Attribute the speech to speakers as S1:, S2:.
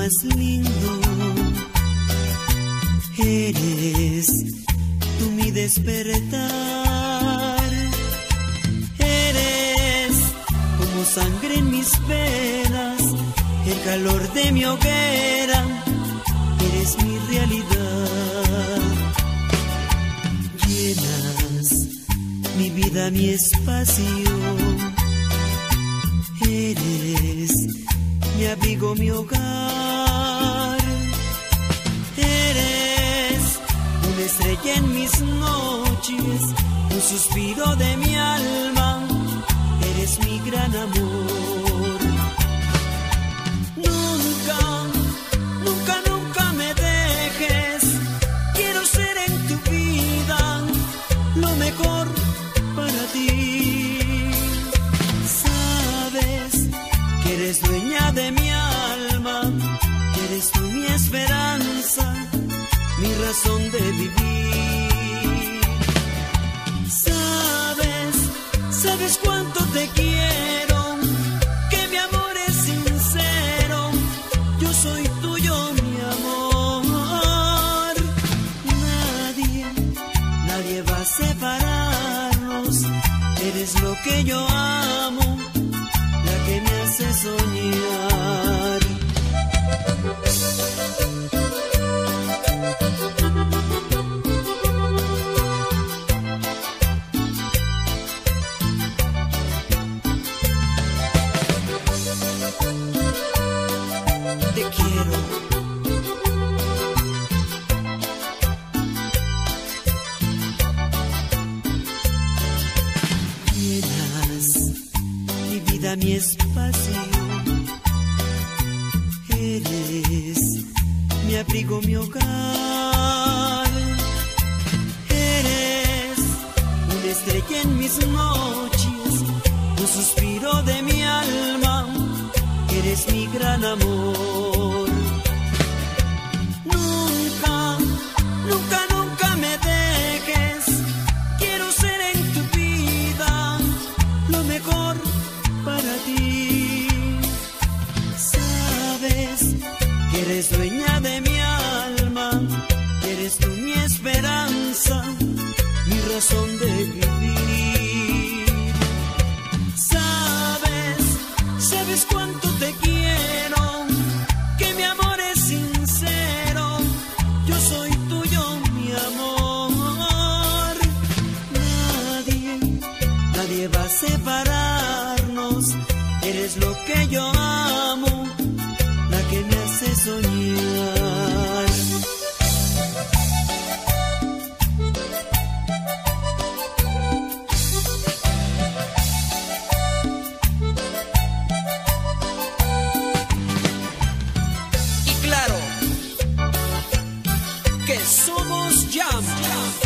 S1: más lindo. Eres tú mi despertar. Eres como sangre en mis venas, el calor de mi hoguera. Eres mi realidad. Llenas mi vida, mi espacio. Eres mi abrigo, mi hogar. Eres una estrella en mis noches, un suspiro de mi alma. Eres mi gran amor. Nunca, nunca, nunca me dejes. Quiero ser en tu vida lo mejor para ti. Sabes que eres dueña de mi alma, que eres tú mi esperanza, mi razón de vivir. Sabes cuánto te quiero, que mi amor es sincero. Yo soy tuyo, mi amor. Nadie va a separarnos. Eres lo que yo amo, la que me hace soñar. Te quiero. Llenas mi vida, mi espacio. Eres mi abrigo, mi hogar. Eres una estrella en mis noches, un suspiro de mi alma. Eres mi gran amor. Nunca, nunca, nunca me dejes. Quiero ser en tu vida lo mejor para ti. Sabes que eres dueña de mi alma, que eres tú mi esperanza, mi razón de vivir. Sabes cuánto te quiero, que mi amor es sincero. Yo soy tuyo, mi amor. Nadie va a separarnos. Eres lo que yo amo, la que me hace soñar.
S2: Que somos Jam.